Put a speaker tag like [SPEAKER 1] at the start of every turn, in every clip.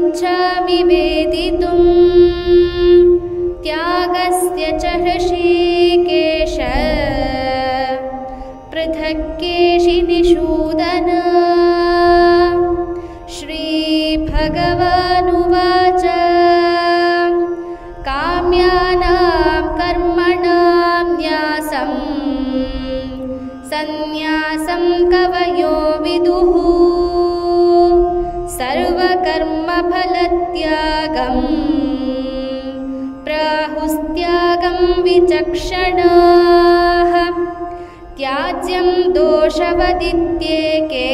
[SPEAKER 1] इच्छामि वेदितुं त्यागस्य च हृषीकेश पृथक् केशिनिषूदन। श्रीभगवानुवाच काम्यानां कर्मणां न्यासं सन्न्यासं कवयो विदुः सर्वकर्मफलत्यागं प्राहुस्त्यागं विचक्षणाः। त्याज्यं दोषवदित्येके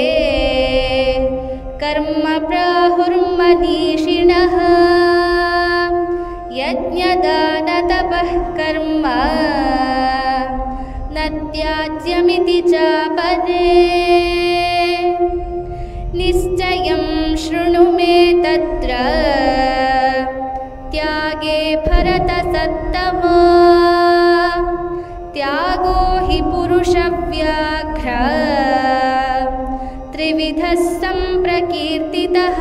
[SPEAKER 1] कर्म प्राहुर्मनीषिणः। यज्ञदानतपः कर्म न त्याज्यमिति चापरे। निश्चयं शृणु मे तत्र त्यागे भरतसत्तमा। त्यागो हि पुरुषव्याघ्र त्रिविधः सम्प्रकीर्तितः।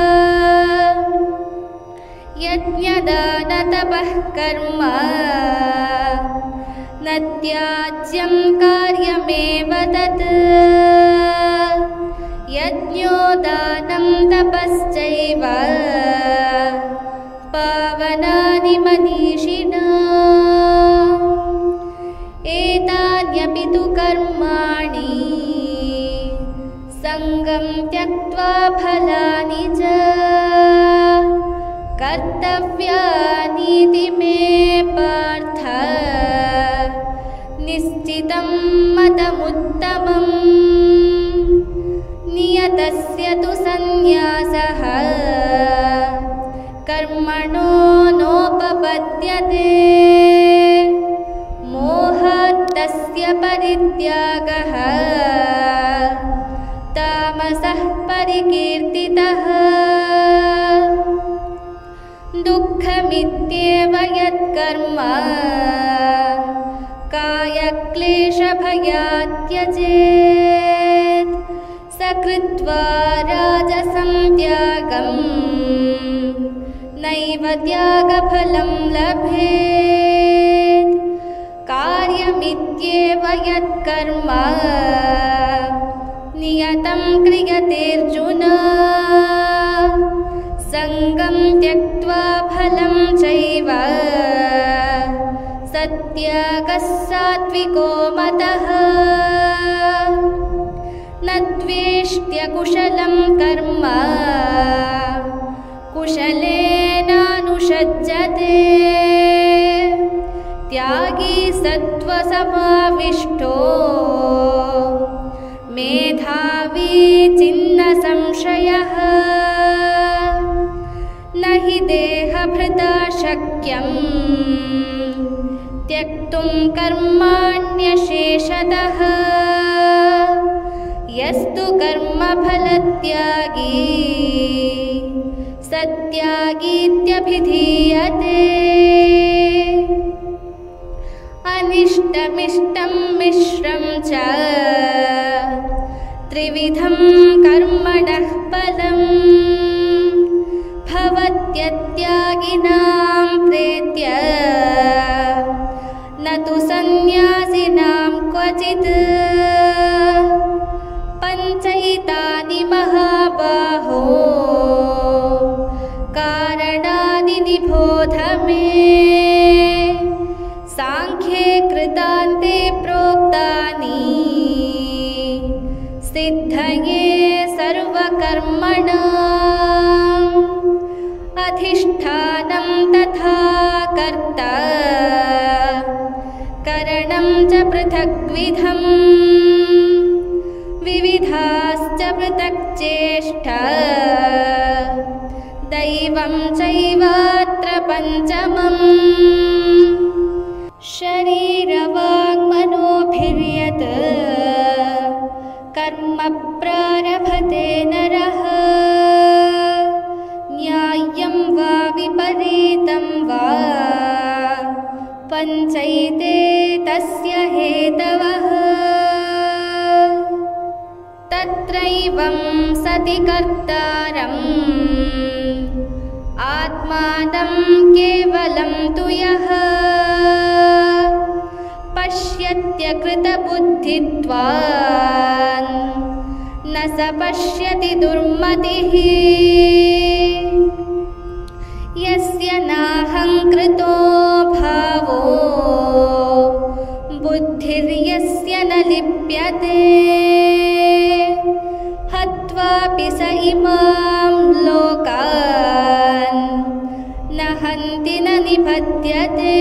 [SPEAKER 1] यज्ञदानतपः कर्म न त्याज्यं कार्यमेव तत्। यज्ञो दानं तपश्चैव पावनानि मनीषिणा। एतान्यपि तु कर्माणि सङ्गं त्यक्त्वा फलानि च कर्तव्यानीति मे पार्थ निश्चितं मतमुत्तमम्। नियतस्य तु सन्न्यासः कर्मणो नोपपद्यते। मोहात् तस्य परित्यागः तामसः परिकीर्तितः। दुःखमित्येव यत्कर्म कायक्लेशभयात् त्यजेत् स कृत्वा राजसं त्यागं नैव त्यागफलं लभेत्। कार्यमित्येव यत्कर्म नियतं क्रियतेऽर्जुन सङ्गं त्यक्त्वा फलं चैव सत्यागः सात्विको मतः। न द्वेष्ट्यकुशलं कर्म कुशलेनानुषज्यते। त्यागी सत्त्वसमाविष्टो मेधावी छिन्न संशयः। न हि देहभृता शक्यं त्यक्तुं कर्माण्यशेषतः। यस्तु कर्मफलत्यागी सत्यागीत्यभिधीयते। अनिष्टमिष्टं मिश्रं च त्रिविधं कर्मणः फलम् भवत्यत्यागिनां प्रेत्य न तु सन्न्यासिनां क्वचित्। पञ्चैतानि महाबाहो कारणानि निबोध मे। सांख्ये कृतान्ते प्रोक्तानि सिद्धये सर्वकर्मणाम्। अधिष्ठानं तथा कर्ता करणं च पृथग्विधम्। विविधाश्च पृथक् चेष्टा दैवं चैवात्र पञ्चमम्। शरीरवाङ्मनोभिर्यत् कर्म प्रारभते नरः न्याय्यं वा विपरीतं वा पञ्चैते तस्य हेतवः। तत्रैवं सति कर्तारं आत्मानं केवलं तु यः पश्यत्यकृतबुद्धित्वान् न स पश्यति दुर्मतिः यस्य नाहङ्कृतो भावो बुद्धिर्यस्य न लिप्यते हत्वापि स इमां लोकान् न हन्ति न निबध्यते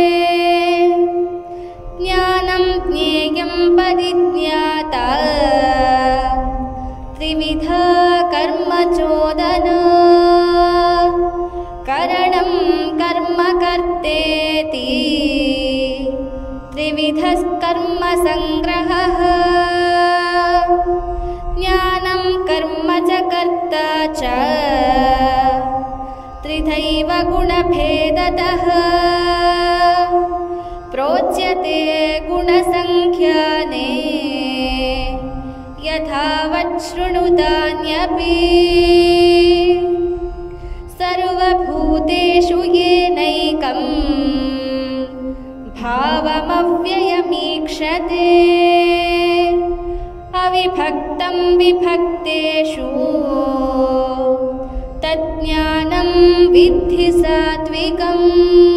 [SPEAKER 1] ज्ञानं ज्ञेयं परिज्ञाता त्रिविधा कर्म चोदना करणं कर्म कर्तेति त्रिविधः कर्म संग्रहः ज्ञानं कर्म च कर्ता च त्रिधैव गुणभेदतः प्रोच्यते गुणसङ्ख्याने यथावत् शृणुतान्यपि सर्वभूतेषु येनैकं भावमव्ययमीक्षते अविभक्तं विभक्तेषु तज्ज्ञानं विद्धि सात्विकम्।